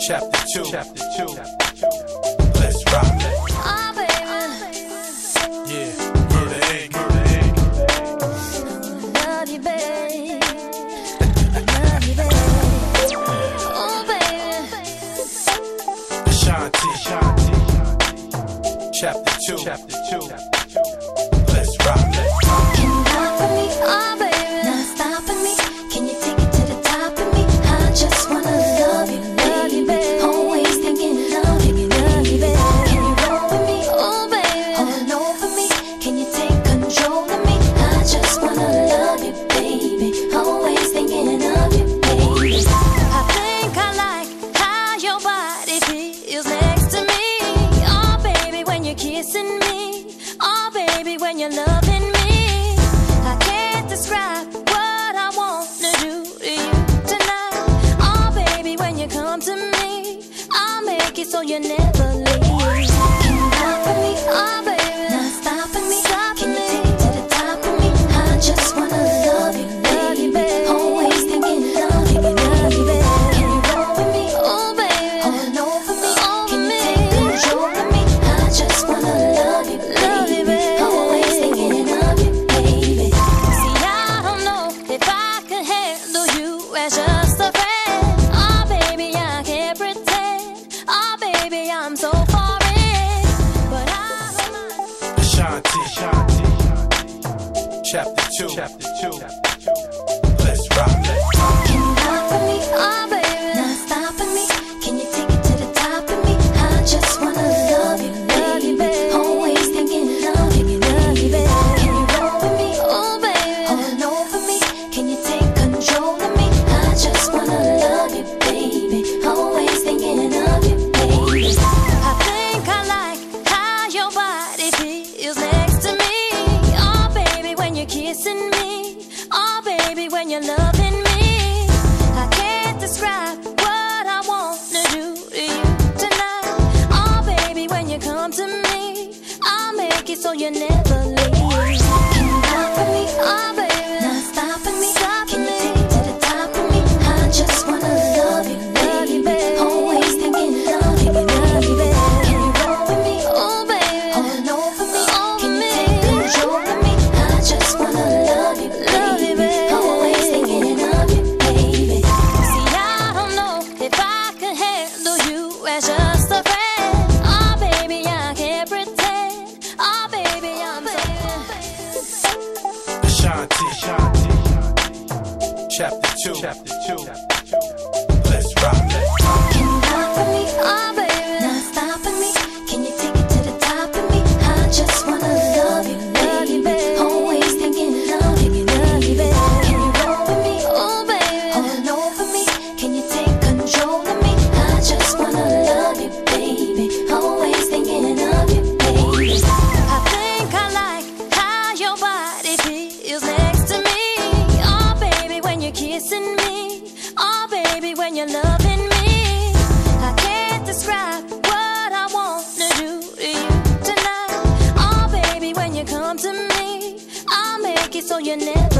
Chapter 2. Let's rock. Oh, baby. Yeah, Murder Inc. Love you, babe. Love you, babe. Oh, baby. Ashanti. Chapter 2. Let's rock. Can you rock for me? Oh, baby. Not stopping me. Can you take it to the top of me? I just wanna love you, baby. Always thinking love you, baby. Can you roll with me? Oh, baby. All over me. Can you take control of me? I just wanna love you, baby. Always thinking of you, baby. I think I like how your body feels next to me. Oh, baby, when you're kissing me. Oh, baby, when you're loving me. I can't describe what I wanna do to you tonight. Oh, baby, when you come to me, I'll make it so you never leave. Can you rock for me? Oh, baby, not stopping me. Can you take it to the top of me? I just wanna love you, baby. Always thinking love you, baby. Can you roll with me? Oh, baby, all over me. Can you take control of me? I just wanna love you, baby. Always thinking of you, baby. See, I don't know if I could handle you as just a friend. Oh, baby, I can't pretend. Oh, baby, I'm so foreign, but I don't mind. Ashanti. Chapter 2. Let's rock. Can you rock for me? Oh, baby, not stopping me. Can you take it to the top of me? I just wanna love you, baby. Always thinking love you, baby. Can you roll with me? Oh, baby, all over me. Can you take control of me? I just wanna love you, baby. Always thinking of you, baby. I think I like how your body feels next to me. Oh, baby, when you're kissing me. Oh, baby, when you're loving me. I can't describe what I wanna do to you tonight. Oh, baby, when you come to me, I'll make it so you never leave. Can you rock for me? Oh, baby, not stopping me. Can you take it to the top of me? I just wanna love you, baby. Always thinking love you, baby. Can you roll with me? Oh, baby, all over me. Can you take control of me? I just wanna love you, baby. Always thinking of you, baby. See, I don't know if I could handle you as just a friend. Oh, baby, I can't pretend. Oh, baby, I'm so Ashanti. Chapter 2. Let's rock. Can you rock for me? Oh, baby, not stopping me. Can you take it to the top of me? I just wanna love you, baby. Always thinking love you, baby. Can you roll with me? Oh, baby, all over me. Can you take control of me? I just wanna love you, baby. Always thinking of you, baby. I think I like how your body feels next to me. Oh, baby, when you're kissing me. Oh, baby, when you're loving me. I can't describe what I wanna do to you tonight. Oh, baby, when you come to me, I'll make it so you never